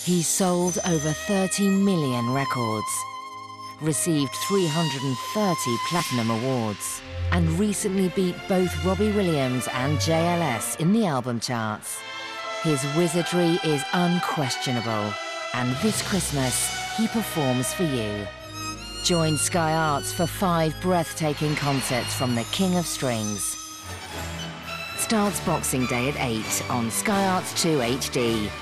He sold over 30 million records, received 330 Platinum Awards, and recently beat both Robbie Williams and JLS in the album charts. His wizardry is unquestionable, and this Christmas, he performs for you. Join Sky Arts for 5 breathtaking concerts from the King of Strings. Starts Boxing Day at 8 on Sky Arts 2 HD.